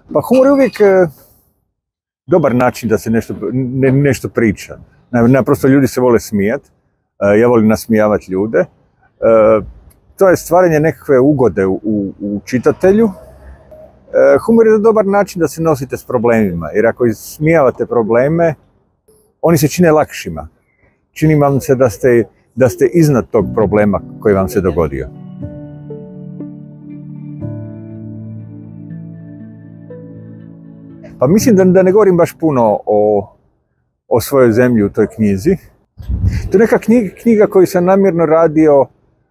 Pa humor je uvijek dobar način da se nešto priča. Naprosto ljudi se vole smijati, ja volim nasmijavati ljude. To je stvaranje nekakve ugode u čitatelju. Humor je dobar način da se nosite s problemima, jer ako ismijavate probleme, oni se čine lakšima. Čini vam se da ste iznad tog problema koji vam se dogodio. Pa mislim da ne govorim baš puno o svojoj zemlji u toj knjizi. To je neka knjiga koju sam namjerno radio.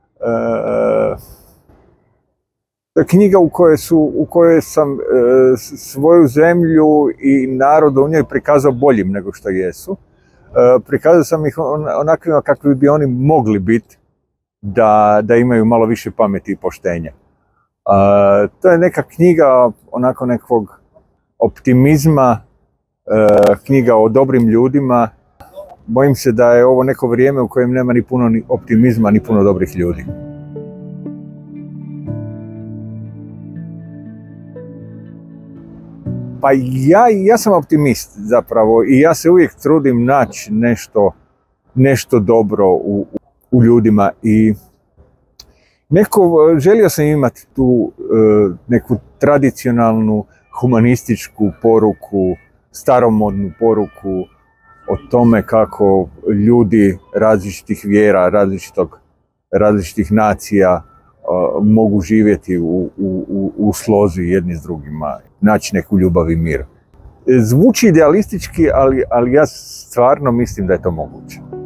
To je knjiga u kojoj sam svoju zemlju i narod u njoj prikazao boljim nego što jesu. Prikazao sam ih onakvima kakvi bi oni mogli biti da imaju malo više pameti i poštenja. To je neka knjiga onako nekog optimizma, knjiga o dobrim ljudima. Bojim se da je ovo neko vrijeme u kojem nema ni puno optimizma, ni puno dobrih ljudi. Pa ja sam optimist zapravo i ja se uvijek trudim naći nešto dobro u ljudima i želio sam imati tu neku tradicionalnu humanističku poruku, staromodnu poruku o tome kako ljudi različitih vjera, različitih nacija mogu živjeti u slozi jedni s drugima, naći neku ljubav i mir. Zvuči idealistički, ali ja stvarno mislim da je to moguće.